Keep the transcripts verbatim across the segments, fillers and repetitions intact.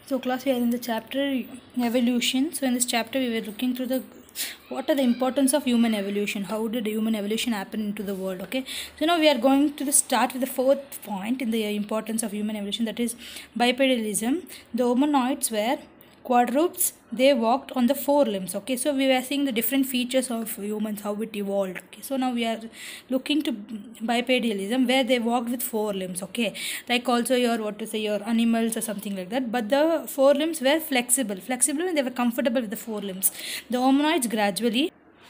So class, we are in the chapter evolution. So in this chapter we were looking through the what are the importance of human evolution, how did human evolution happen into the world. Okay, so now we are going to the start with the fourth point in the importance of human evolution, that is bipedalism. The hominoids were quadrupeds, they walked on the four limbs. Okay, so we were seeing the different features of humans, how it evolved. Okay, so now we are looking to bipedalism, where they walked with four limbs. Okay, like also your what to say your animals or something like that, but the four limbs were flexible flexible and they were comfortable with the four limbs. The hominoids gradually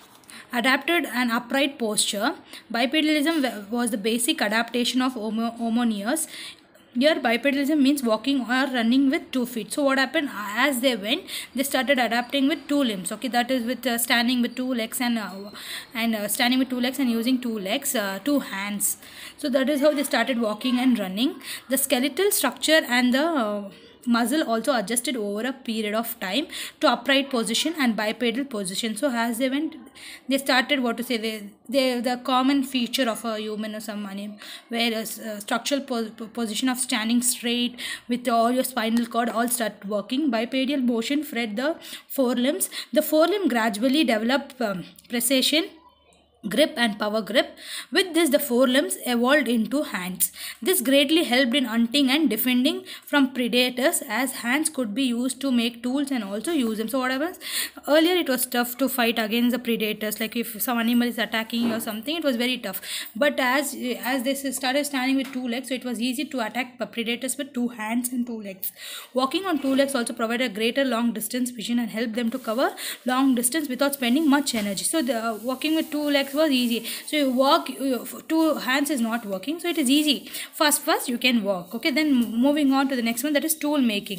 adapted an upright posture. Bipedalism was the basic adaptation of homo homonids. Here bipedalism means walking or running with two feet. So what happened, as they went, they started adapting with two limbs. Okay, that is with uh, standing with two legs and uh, and uh, standing with two legs and using two legs, uh, two hands. So that is how they started walking and running. The skeletal structure and the uh, muscle also adjusted over a period of time to upright position and bipedal position. So as they went, they started what to say they, they the common feature of a human or some animal, where a uh, structural po position of standing straight with all your spinal cord all start working. Bipedal motion fed the forelimbs. The forelimb gradually developed um, precision, grip and power grip. With this, the forelimbs evolved into hands. This greatly helped in hunting and defending from predators, as hands could be used to make tools and also use them. So what happens, earlier it was tough to fight against the predators, like if some animal is attacking you or something, it was very tough. But as as they started standing with two legs, so it was easy to attack predators with two hands and two legs. Walking on two legs also provided a greater long distance vision and helped them to cover long distance without spending much energy. So the uh, walking with two legs was easy. So you walk, you, two hands is not working, so it is easy. Fast fast you can walk. Okay, then moving on to the next one, that is tool making.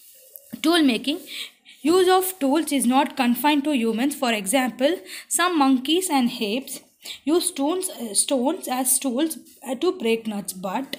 Tool making. Use of tools is not confined to humans. For example, some monkeys and apes use stones uh, stones as tools uh, to break nuts, but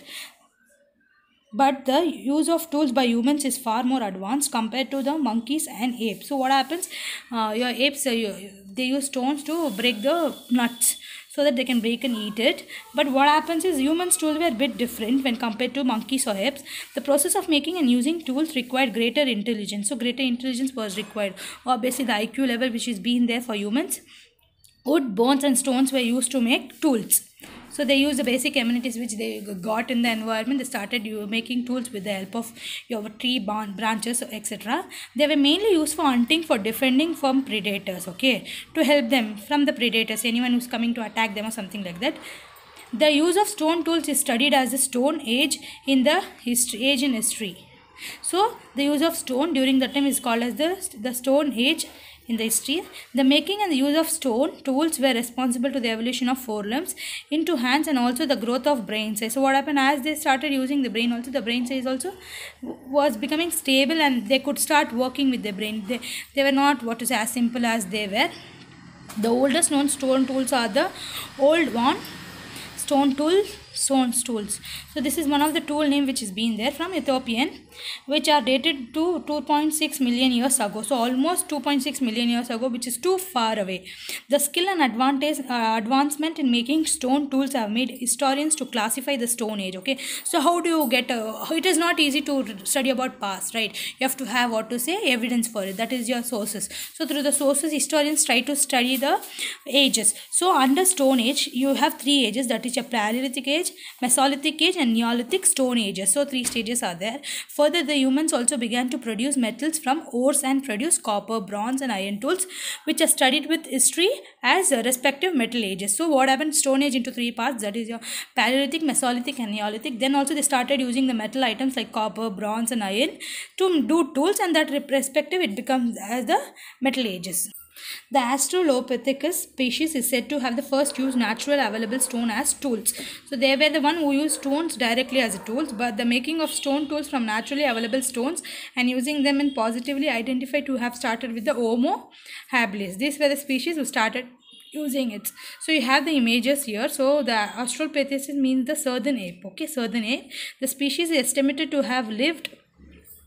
but the use of tools by humans is far more advanced compared to the monkeys and apes. So what happens, uh, your apes uh, you, they use stones to break the nuts so that they can break and eat it. But what happens is humans tools were a bit different when compared to monkeys or apes. The process of making and using tools required greater intelligence. So greater intelligence was required. Obviously the I Q level which is being there for humans. Wood, bones and stones were used to make tools. So they used the basic amenities which they got in the environment. They started making tools with the help of your tree branches, et cetera. They were mainly used for hunting, for defending from predators. Okay, to help them from the predators, anyone who's coming to attack them or something like that. The use of stone tools is studied as the Stone Age in the history, age in history. So the use of stone during that time is called as the the Stone Age in the history. The making and the use of stone tools were responsible to the evolution of forelimbs into hands and also the growth of brain size. So what happened, as they started using the brain, also the brain size also was becoming stable and they could start working with their brain. They, they were not what to say as simple as they were. The oldest known stone tools are the old one stone tool stone tools. So this is one of the tool name which is been there from Ethiopian, which are dated to two point six million years ago. So almost two point six million years ago, which is too far away. The skill and advantage uh, advancement in making stone tools have made historians to classify the Stone Age. Okay, so how do you get a, it is not easy to study about past, right? You have to have what to say evidence for it, that is your sources. So through the sources, historians try to study the ages. So under Stone Age you have three ages, that is your Paleolithic age, Mesolithic age and Neolithic Stone Ages. So three stages are there. Further, the humans also began to produce metals from ores and produce copper, bronze and iron tools, which are studied with history as respective metal ages. So what happened, Stone Age into three parts, that is your Paleolithic, Mesolithic and Neolithic. Then also they started using the metal items like copper, bronze and iron to do tools, and that respective it becomes as the metal ages. The Australopithecus species is said to have the first used natural available stone as tools. So they were the one who used stones directly as tools, but the making of stone tools from naturally available stones and using them in positively identified to have started with the Homo habilis. These were the species who started using it. So you have the images here. So the Australopithecus means the southern ape. Okay, southern ape. The species is estimated to have lived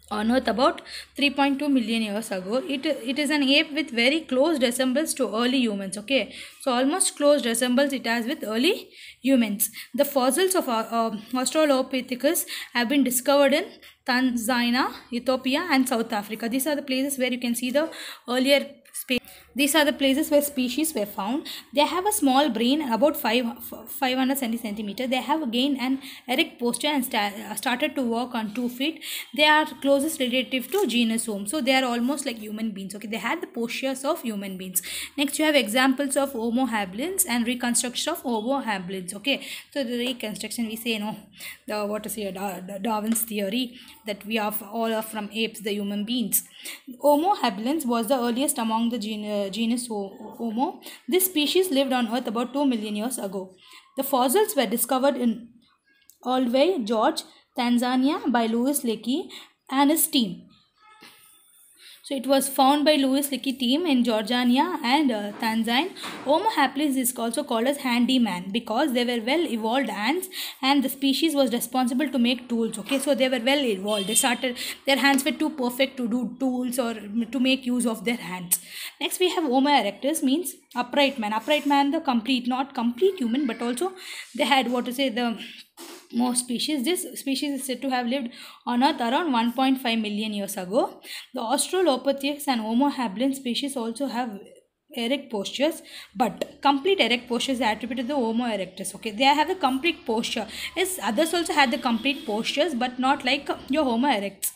on Earth about three point two million years ago. It, it is an ape with very close resemblance to early humans. Okay, so almost close resembles it as with early humans. The fossils of uh, uh, Australopithecus have been discovered in Tanzania, Ethiopia and South Africa. These are the places where you can see the earlier space. These are the places where species were found. They have a small brain, about five, five hundred centimeters. They have again an erect posture and sta started to walk on two feet. They are closest relative to genus Homo. So they are almost like human beings. Okay, they had the postures of human beings. Next, you have examples of Homo habilis and reconstruction of Homo habilis. Okay, so the reconstruction, we say, you know, the what to say, Darwin's theory that we are all are from apes, the human beings. Homo habilis was the earliest among the genus. Genus Homo. This species lived on Earth about two million years ago. The fossils were discovered in Alway, George, Tanzania by Louis Leakey and his team. So it was found by Louis Leakey team in Jordania and uh, Tanzania. Homo habilis is also called as handyman because they were well evolved ants and the species was responsible to make tools. Okay, so they were well evolved. They started, their hands were too perfect to do tools or to make use of their hands. Next we have Homo erectus, means upright man. Upright man, the complete, not complete human, but also they had what to say the most species. This species is said to have lived on Earth around one point five million years ago. The Australopithecus and Homo habilis species also have erect postures, but complete erect posture is attributed to the Homo erectus. Okay, they have a complete posture. Yes, others also had the complete postures, but not like your Homo erectus.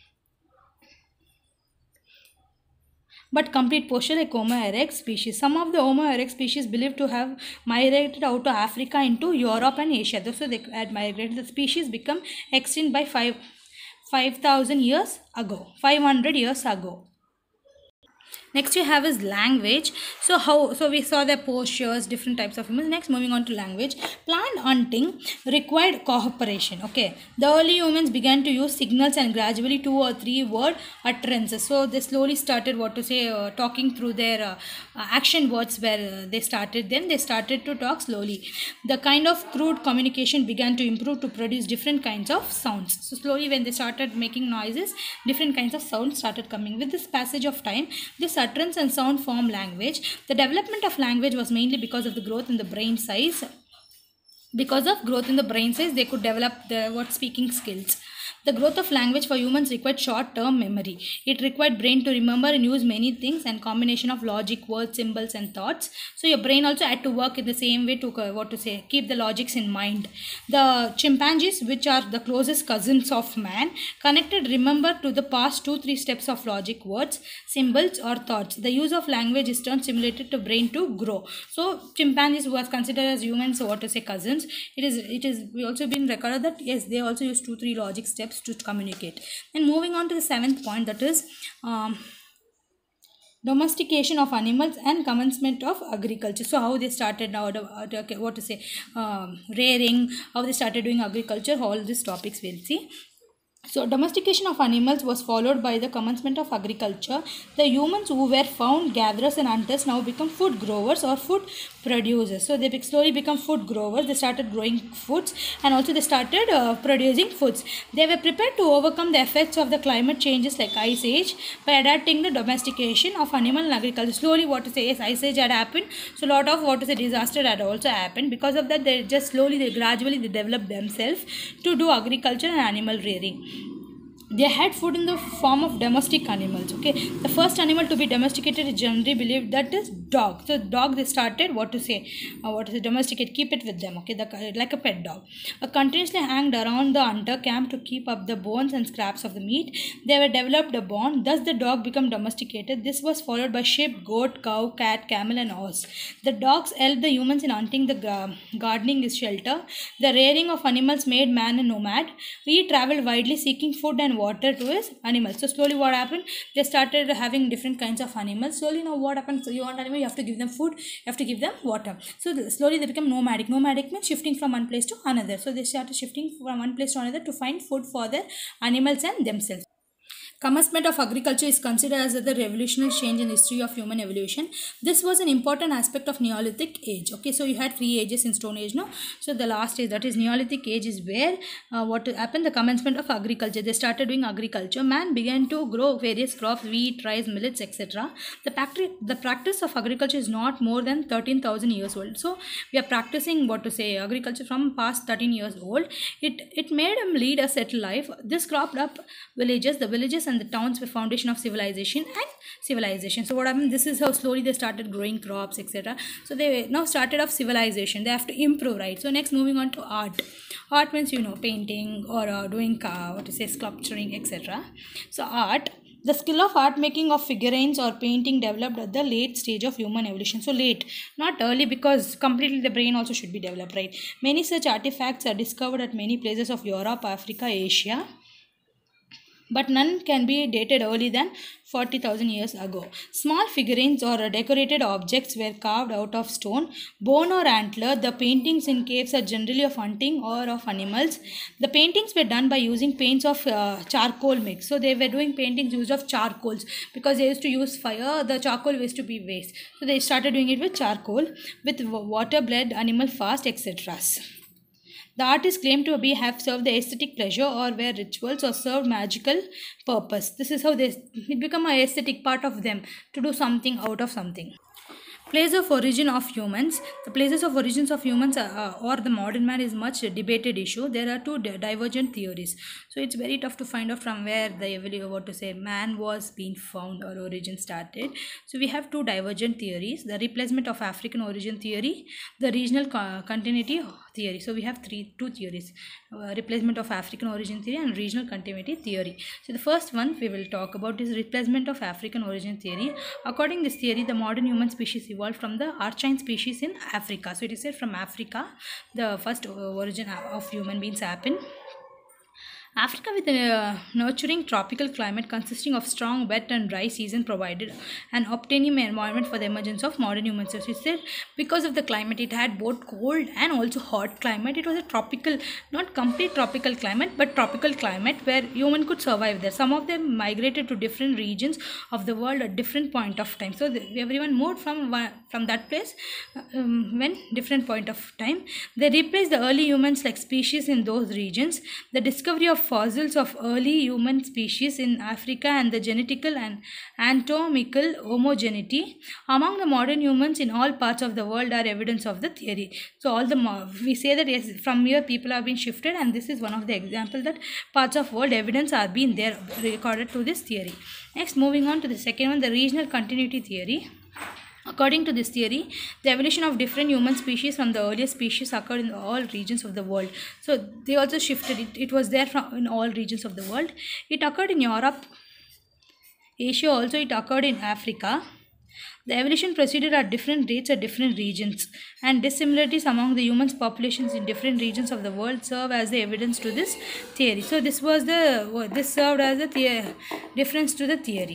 But complete posture like Homo erectus species. Some of the Homo erectus species believed to have migrated out to Africa into Europe and Asia. So they had migrated. The species become extinct by five five thousand years ago, five hundred years ago. Next you have is language. So how so we saw the postures, different types of humans. Next, moving on to language. Plant hunting required cooperation. Okay, the early humans began to use signals and gradually two or three word utterances. So they slowly started what to say uh, talking through their uh, uh, action words where uh, they started. Then they started to talk slowly. The kind of crude communication began to improve to produce different kinds of sounds. So slowly when they started making noises, different kinds of sounds started coming. With this passage of time, this utterance and sound form language. The development of language was mainly because of the growth in the brain size. Because of growth in the brain size, they could develop the what speaking skills. The growth of language for humans required short-term memory. It required brain to remember and use many things and combination of logic, words, symbols and thoughts. So your brain also had to work in the same way to uh, what to say, keep the logics in mind. The chimpanzees, which are the closest cousins of man, connected remember to the past two, three steps of logic, words, symbols or thoughts. The use of language is turned stimulated to brain to grow. So chimpanzees was considered as humans, so what to say, cousins. It is, it is we also been recorded that yes, they also use two, three logic steps to communicate. And moving on to the seventh point, that is um, domestication of animals and commencement of agriculture. So how they started now, okay, what to say, um, rearing, how they started doing agriculture, all these topics we'll see. So domestication of animals was followed by the commencement of agriculture. The humans who were found gatherers and hunters now become food growers or food producers. So they slowly become food growers. They started growing foods and also they started uh, producing foods. They were prepared to overcome the effects of the climate changes like ice age by adapting the domestication of animal and agriculture. Slowly what to say, yes, ice age had happened. So a lot of what to say disaster had also happened. Because of that, they just slowly, they gradually they developed themselves to do agriculture and animal rearing. They had food in the form of domestic animals. Okay, the first animal to be domesticated is generally believed that is dog. So dog they started what to say, uh, what is it, domesticate, keep it with them. Okay, the, like a pet dog. Uh, continuously hanged around the hunter camp to keep up the bones and scraps of the meat. They were developed a bond. Thus the dog became domesticated. This was followed by sheep, goat, cow, cat, camel, and horse. The dogs helped the humans in hunting, the gardening, is shelter. The rearing of animals made man a nomad. We traveled widely seeking food and water to his animals. So slowly what happened, they started having different kinds of animals. Slowly now what happens, so you want animal, you have to give them food, you have to give them water. So slowly they become nomadic. Nomadic means shifting from one place to another. So they started shifting from one place to another to find food for their animals and themselves. Commencement of agriculture is considered as the revolutionary change in the history of human evolution. This was an important aspect of Neolithic age. Okay, so you had three ages in Stone Age, no? So the last age, that is Neolithic age, is where uh, what happened? The commencement of agriculture. They started doing agriculture. Man began to grow various crops, wheat, rice, millets, et cetera. The practice, the practice of agriculture is not more than thirteen thousand years old. So we are practicing what to say agriculture from past thirteen years old. It it made them lead a settled life. This cropped up villages. The villages and the towns were foundation of civilization and civilization. So what happened? This is how slowly they started growing crops, et cetera. So they now started off civilization. They have to improve, right? So next, moving on to art. Art means, you know, painting or uh, doing uh, what to say sculpturing, et cetera. So art. The skill of art making of figurines or painting developed at the late stage of human evolution. So late, not early, because completely the brain also should be developed, right? Many such artifacts are discovered at many places of Europe, Africa, Asia, but none can be dated early than forty thousand years ago. Small figurines or decorated objects were carved out of stone, bone or antler. The paintings in caves are generally of hunting or of animals. The paintings were done by using paints of uh, charcoal mix. So they were doing paintings used of charcoals because they used to use fire. The charcoal used to be waste. So they started doing it with charcoal, with water, blood, animal fast, et cetera. The artists claimed to be have served the aesthetic pleasure or were rituals or served magical purpose. This is how they it become an aesthetic part of them to do something out of something. Place of origin of humans. The places of origins of humans uh, or the modern man is much debated issue. There are two divergent theories. So it's very tough to find out from where the what to say man was being found or origin started. So we have two divergent theories: the replacement of African origin theory, the regional co continuity theory. So we have three two theories: uh, replacement of African origin theory and regional continuity theory. So the first one we will talk about is replacement of African origin theory. According to this theory, the modern human species evolved from the Archaean species in Africa. So it is said from Africa the first origin of human beings happened. Africa, with a uh, nurturing tropical climate consisting of strong wet and dry season, provided an optimum environment for the emergence of modern humans. So it said because of the climate, it had both cold and also hot climate. It was a tropical, not complete tropical climate, but tropical climate where human could survive there. Some of them migrated to different regions of the world at different point of time. So the, everyone moved from from that place um, when different point of time. They replaced the early humans like species in those regions. The discovery of fossils of early human species in Africa and the genetical and anatomical homogeneity among the modern humans in all parts of the world are evidence of the theory. So all the we say that yes, from here people have been shifted, and this is one of the examples that parts of world evidence are being there recorded to this theory. Next, moving on to the second one, the regional continuity theory. According to this theory, the evolution of different human species from the earliest species occurred in all regions of the world. So they also shifted it. It was there from in all regions of the world. It occurred in Europe, Asia also. It occurred in Africa. The evolution proceeded at different rates at different regions, and dissimilarities among the humans' populations in different regions of the world serve as the evidence to this theory. So this was the this served as a the difference to the theory.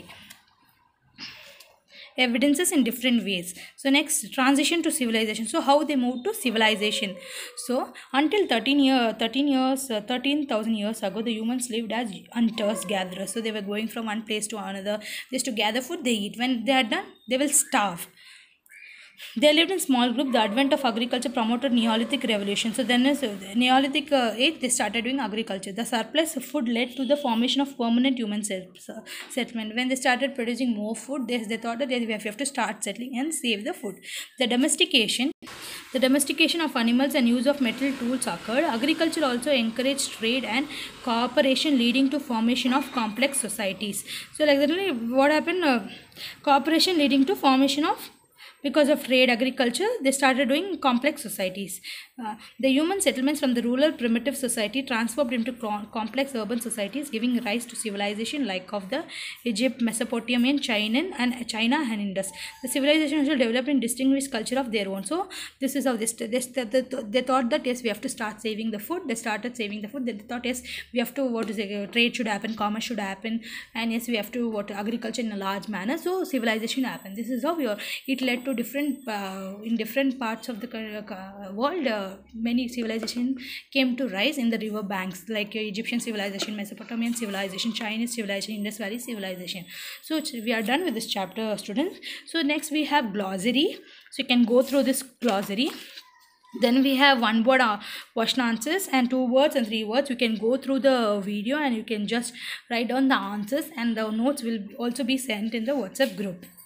Evidences in different ways. So next, transition to civilization. So how they moved to civilization. So until thirteen year, thirteen years, uh, thirteen thousand years ago, the humans lived as hunters gatherers. So they were going from one place to another just to gather food. They eat. When they are done, they will starve. They lived in small group. The advent of agriculture promoted Neolithic revolution. So then is Neolithic uh, age, they started doing agriculture. The surplus of food led to the formation of permanent human settlement. When they started producing more food, they, they thought that they have to start settling and save the food. The domestication. The domestication of animals and use of metal tools occurred. Agriculture also encouraged trade and cooperation, leading to formation of complex societies. So like literally what happened? Uh, cooperation leading to formation of Because of trade, agriculture, they started doing complex societies. Uh, the human settlements from the rural primitive society transformed into complex urban societies, giving rise to civilization like of the Egypt, Mesopotamian, China, and China and Indus. The civilization also developed in distinguished culture of their own. So this is how this, this they, they, they thought that yes, we have to start saving the food. They started saving the food. They thought yes, we have to what is it, trade should happen, commerce should happen, and yes, we have to what agriculture in a large manner. So civilization happened. This is how we are. It led to different uh, in different parts of the uh, world. Uh, the many civilization came to rise in the river banks, like uh, Egyptian civilization, Mesopotamian civilization, Chinese civilization, Indus Valley civilization. So we are done with this chapter, students. So next we have glossary. So you can go through this glossary. Then we have one word uh, question answers and two words and three words. You can go through the video and you can just write down the answers, and the notes will also be sent in the WhatsApp group.